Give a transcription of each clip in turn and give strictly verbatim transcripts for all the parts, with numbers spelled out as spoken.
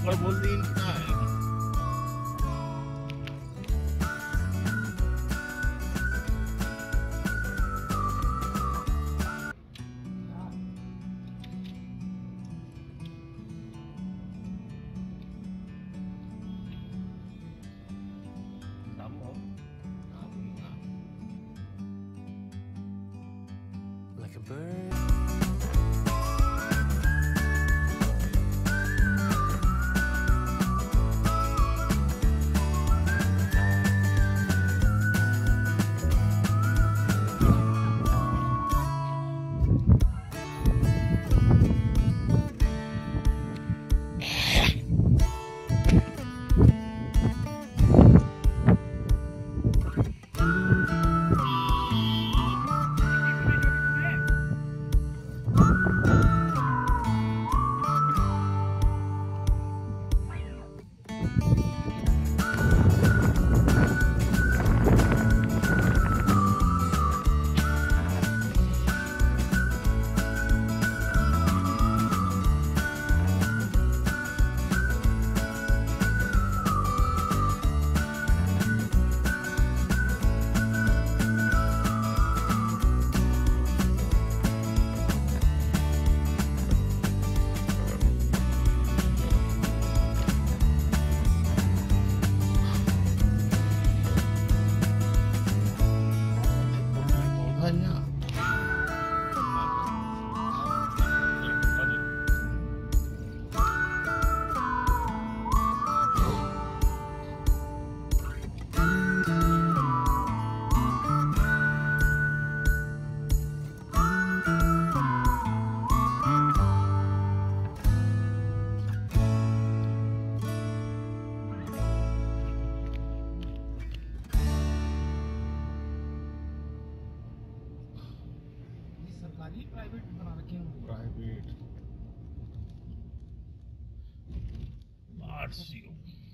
Number बोल दी इनका है। Like a bird. प्राइवेट बना रखे हैं। प्राइवेट आठ जीरो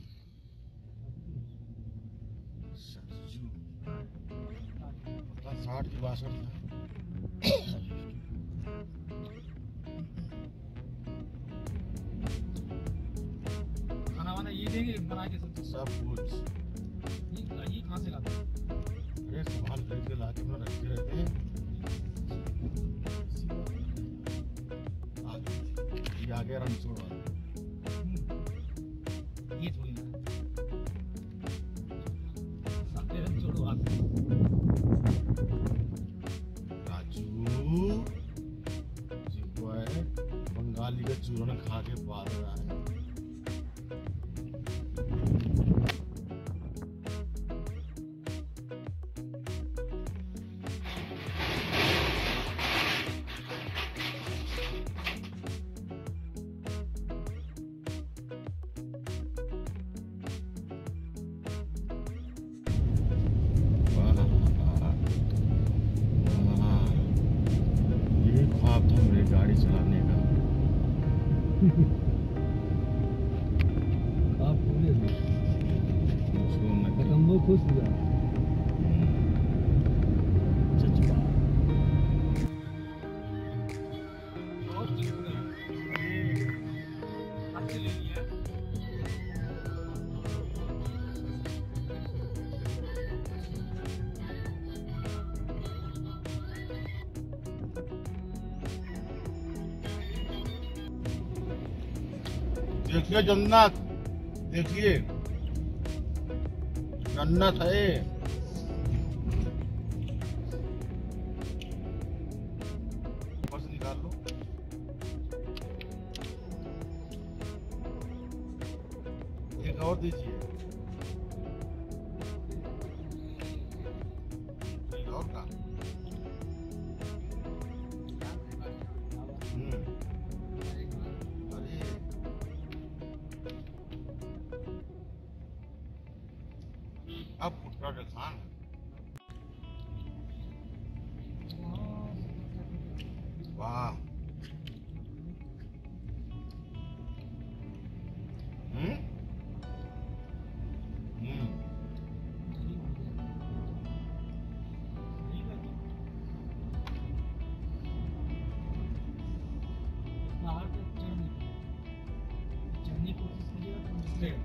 साठ की बासठ था। खाना वाना ये देंगे बना के सब सब कुछ। ये ये कहाँ से लाते हैं? अरे सामान लेके लाके में रखे रहते हैं। ये आ गया रणछोड़ वाला। ये थोड़ी ना सामने रणछोड़ वाला। राजू जी वो है बंगाली का चूरन खा के पाल रहा है। गाड़ी चलाने का आप पूरे खत्म वो खुश हुआ। देखिए जन्नत, देखिए जन्नत है। बस निकाल लो। एक और दीजिए। एक और का अब फुटका का खान वाह। हम्म हम्म बाहर तक चढ़ने कोशिश करिए। से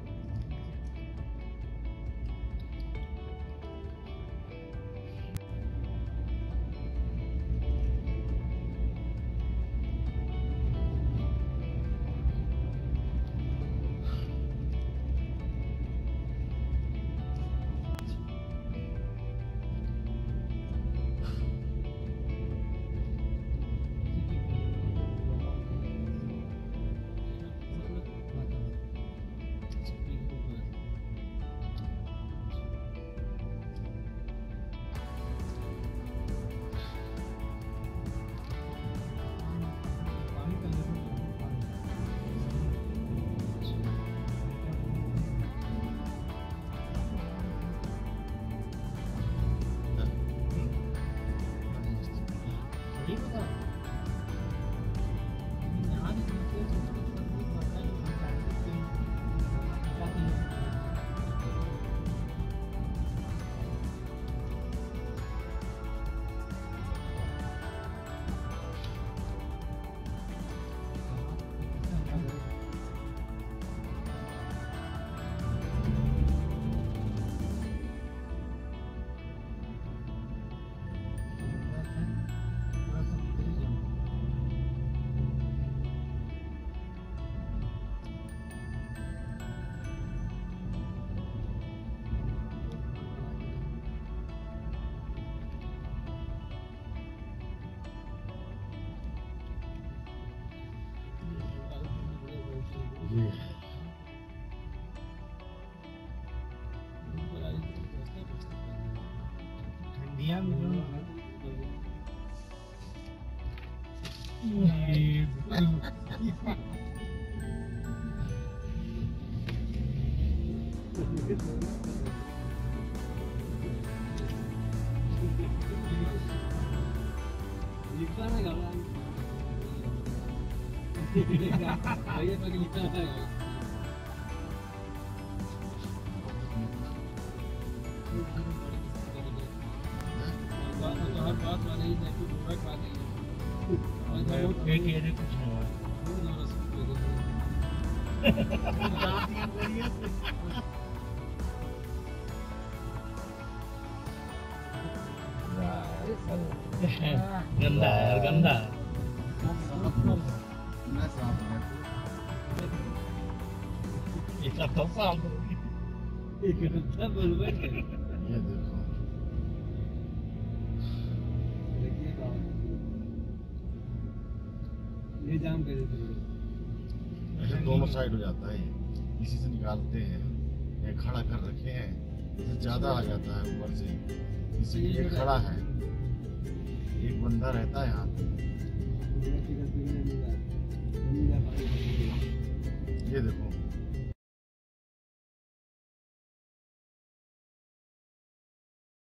ये है ठंडिया में गंदा है गंदा इसका तो साफ एक तो बोलबे ये देखो ये जाम कर देते ऐसे दोनों साइड हो जाता है, इसी से निकालते हैं। ये खड़ा कर रखे हैं, इससे ज्यादा आ जाता है ऊपर से, इसलिए ये खड़ा है। एक बंदा रहता है यहाँ पे, ये देखो